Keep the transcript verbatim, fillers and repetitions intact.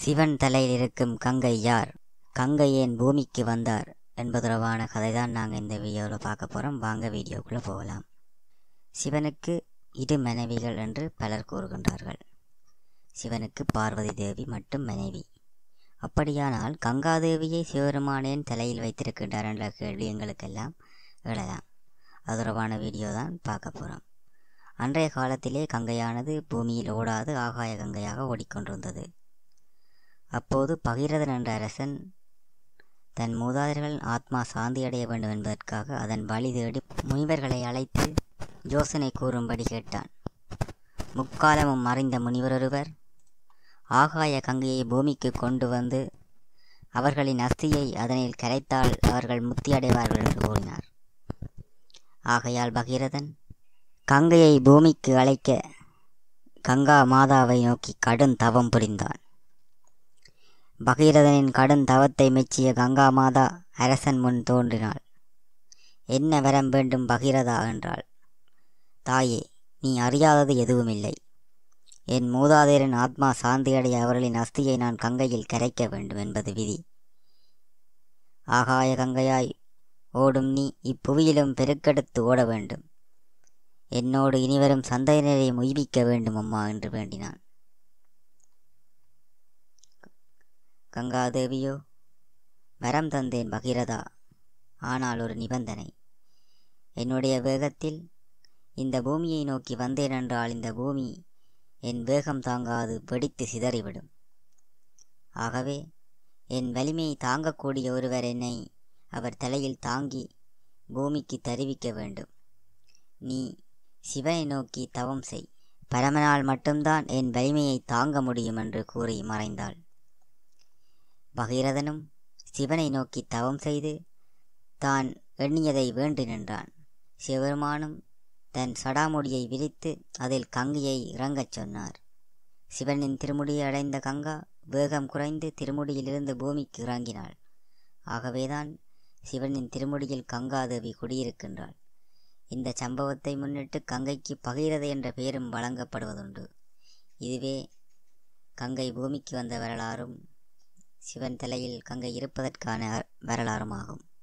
சிவன் தலையில் இருக்கும் கங்கை யார்? கங்கை ஏன் பூமிக்கு வந்தார் என்பதுறவான கதை தான் நாங்கள் இந்த வீடியோவில் பார்க்க போகிறோம். வாங்க வீடியோக்குள்ளே போகலாம். சிவனுக்கு இரு மனைவிகள் என்று பலர் கூறுகின்றார்கள். சிவனுக்கு பார்வதி தேவி மட்டும் மனைவி. அப்படியானால் கங்காதேவியை சிவபெருமானேன் தலையில் வைத்திருக்கின்றார் என்ற கேள்வி எங்களுக்கெல்லாம் எழலாம். அதுறவான வீடியோ தான் பார்க்க போகிறோம். அன்றைய காலத்திலே கங்கையானது பூமியில் ஓடாது ஆகாய கங்கையாக ஓடிக்கொண்டிருந்தது. அப்போது பகீரதன் என்ற அரசன் தன் மூதாதையர்கள் ஆத்மா சாந்தியடைய வேண்டும் என்பதற்காக அதன் வழி தேடி முனிவர்களை அழைத்து யோசனை கூறும்படி கேட்டான். முக்காலமும் மறைந்த முனிவரொருவர் ஆகாய கங்கையை பூமிக்கு கொண்டு வந்து அவர்களின் அஸ்தியை அதனில் கரைத்தால் அவர்கள் முக்தி அடைவார்கள் என்று கூறினார். ஆகையால் பகீரதன் கங்கையை பூமிக்கு அழைக்க கங்கா மாதாவை நோக்கி கடும் தவம் புரிந்தான். பகீரதனின் கடும் தவத்தை மெச்சிய கங்கா மாதா அரசன் முன் தோன்றினாள். என்ன வரம் வேண்டும் பகீரதா என்றாள். தாயே, நீ அறியாதது எதுவுமில்லை. என் மூதாதையரின் ஆத்மா சாந்தியடைய அவர்களின் அஸ்தியை நான் கங்கையில் கரைக்க வேண்டும் என்பது விதி. ஆகாய கங்கையாய் ஓடும் நீ இப்புவியிலும் பெருக்கெடுத்து ஓட வேண்டும். என்னோடு இனிவரும் சந்ததியினரை உய்விக்க வேண்டும் அம்மா என்று வேண்டினான். கங்காதேவியோ, வரம் தந்தேன் பகீரதா, ஆனால் ஒரு நிபந்தனை. என்னுடைய வேகத்தில் இந்த பூமியை நோக்கி வந்தேன் என்றால் இந்த பூமி என் வேகம் தாங்காது வெடித்து சிதறிவிடும். ஆகவே என் வலிமையை தாங்கக்கூடிய ஒருவர் என்னை அவர் தலையில் தாங்கி பூமிக்கு தருவிக்க வேண்டும். நீ சிவனை நோக்கி தவம் செய். பரமனால் மட்டும்தான் என் வலிமையை தாங்க முடியும் என்று கூறி மறைந்தாள். பகீரதனும் சிவனை நோக்கி தவம் செய்து தான் எண்ணியதை வேண்டி நின்றான். சிவபெருமானும் தன் சடாமுடியை விரித்து அதில் கங்கையை இறங்கச் சொன்னார். சிவனின் திருமுடியை அடைந்த கங்கா வேகம் குறைந்து திருமுடியிலிருந்து பூமிக்கு இறங்கினாள். ஆகவேதான் சிவனின் திருமுடியில் கங்காதேவி குடியிருக்கின்றாள். இந்த சம்பவத்தை முன்னிட்டு கங்கைக்கு பகீரத என்ற பெயரும் வழங்கப்படுவதுண்டு. இதுவே கங்கை பூமிக்கு வந்த வரலாறும் சிவன் தலையில் கங்கை இருப்பதற்கான வரலாறுமாகும்.